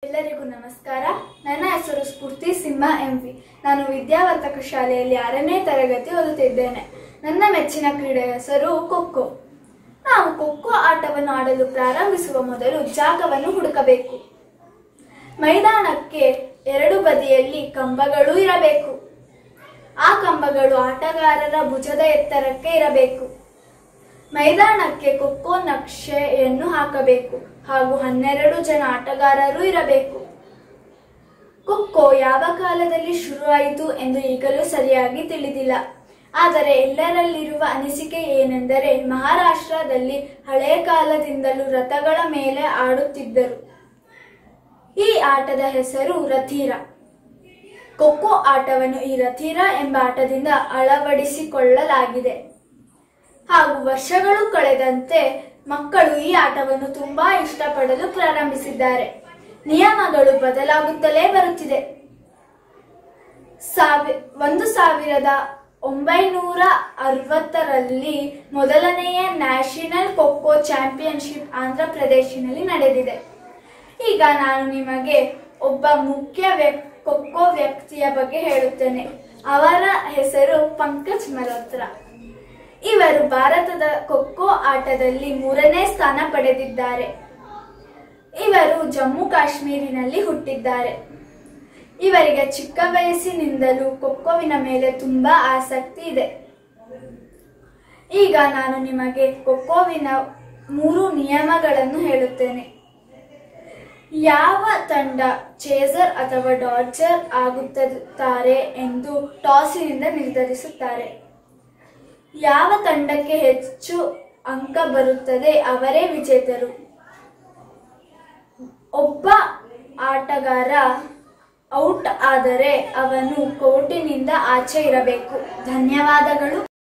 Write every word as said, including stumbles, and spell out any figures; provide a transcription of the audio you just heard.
ಎಲ್ಲರಿಗೂ ನಮಸ್ಕಾರ. ನನ್ನ ಹೆಸರು ಸ್ಫೂರ್ತಿ ಸಿಂಹ ಎಂವಿ. ನಾನು ವಿದ್ಯಾವರ್ಧಕ ಶಾಲೆಯಲ್ಲಿ ಆರನೇ ತರಗತಿ ಓದುತ್ತಿದ್ದೇನೆ. ನನ್ನ ಮೆಚ್ಚಿನ ಕ್ರೀಡೆಯ ಹೆಸರು ಖೋಖೋ. ನಾವು ಖೋಖೋ ಆಟವನ್ನು ಆಡಲು ಪ್ರಾರಂಭಿಸುವ ಮೊದಲು ಜಾಗವನ್ನು ಹುಡುಕಬೇಕು. ಮೈದಾನಕ್ಕೆ ಎರಡು ಬದಿಯಲ್ಲಿ ಕಂಬಗಳು ಇರಬೇಕು. ಆ ಕಂಬಗಳು ಆಟಗಾರರ ಭುಜದ ಎತ್ತರಕ್ಕೆ ಇರಬೇಕು. ಮೈದಾನಕ್ಕೆ ಖೋಖೋ ನಕ್ಷೆಯನ್ನು ಹಾಕಬೇಕು ಹಾಗೂ ಹನ್ನೆರಡು ಜನ ಆಟಗಾರರು ಇರಬೇಕು. ಖೋಖೋ ಯಾವ ಕಾಲದಲ್ಲಿ ಶುರುವಾಯಿತು ಎಂದು ಈಗಲೂ ಸರಿಯಾಗಿ ತಿಳಿದಿಲ್ಲ. ಆದರೆ ಎಲ್ಲರಲ್ಲಿರುವ ಅನಿಸಿಕೆ ಏನೆಂದರೆ ಮಹಾರಾಷ್ಟ್ರದಲ್ಲಿ ಹಳೆಯ ಕಾಲದಿಂದಲೂ ರಥಗಳ ಮೇಲೆ ಆಡುತ್ತಿದ್ದರು. ಈ ಆಟದ ಹೆಸರು ರಥೀರ. ಖೋಖೋ ಆಟವನ್ನು ಈ ರಥೀರ ಎಂಬ ಆಟದಿಂದ ಅಳವಡಿಸಿಕೊಳ್ಳಲಾಗಿದೆ ಹಾಗೂ ವರ್ಷಗಳು ಕಳೆದಂತೆ ಮಕ್ಕಳು ಈ ಆಟವನ್ನು ತುಂಬಾ ಇಷ್ಟಪಡಲು ಪ್ರಾರಂಭಿಸಿದ್ದಾರೆ. ನಿಯಮಗಳು ಬದಲಾಗುತ್ತಲೇ ಬರುತ್ತಿದೆ. ಸಾವಿ ಒಂದು ಸಾವಿರದ ಒಂಬೈನೂರ ಅರವತ್ತರಲ್ಲಿ ಮೊದಲನೆಯ ನ್ಯಾಷನಲ್ ಖೋಖೋ ಚಾಂಪಿಯನ್ಶಿಪ್ ಆಂಧ್ರ ಪ್ರದೇಶನಲ್ಲಿ ನಡೆದಿದೆ. ಈಗ ನಾನು ನಿಮಗೆ ಒಬ್ಬ ಮುಖ್ಯ ವ್ಯಕ್ತಿ ಖೋಖೋ ವ್ಯಕ್ತಿಯ ಬಗ್ಗೆ ಹೇಳುತ್ತೇನೆ. ಅವರ ಹೆಸರು ಪಂಕಜ್ ಮಲ್ಹೋತ್ರಾ. ಇವರು ಭಾರತದ ಖೋಖೋ ಆಟದಲ್ಲಿ ಮೂರನೇ ಸ್ಥಾನ ಪಡೆದಿದ್ದಾರೆ. ಇವರು ಜಮ್ಮು ಕಾಶ್ಮೀರಿನಲ್ಲಿ ಹುಟ್ಟಿದ್ದಾರೆ. ಇವರಿಗೆ ಚಿಕ್ಕ ವಯಸ್ಸಿನಿಂದಲೂ ಖೋಖೋವಿನ ಮೇಲೆ ತುಂಬಾ ಆಸಕ್ತಿ ಇದೆ. ಈಗ ನಾನು ನಿಮಗೆ ಖೋಖೋವಿನ ಮೂರು ನಿಯಮಗಳನ್ನು ಹೇಳುತ್ತೇನೆ. ಯಾವ ತಂಡ ಚೇಸರ್ ಅಥವಾ ಡಾಡ್ಜರ್ ಆಗುತ್ತಾರೆ ಎಂದು ಟಾಸಿನಿಂದ ನಿರ್ಧರಿಸುತ್ತಾರೆ. ಯಾವ ತಂಡಕ್ಕೆ ಹೆಚ್ಚು ಅಂಕ ಬರುತ್ತದೆ ಅವರೇ ವಿಜೇತರು. ಒಬ್ಬ ಆಟಗಾರ ಔಟ್ ಆದರೆ ಅವನು ಕೋರ್ಟಿನಿಂದ ಆಚೆ ಇರಬೇಕು. ಧನ್ಯವಾದಗಳು.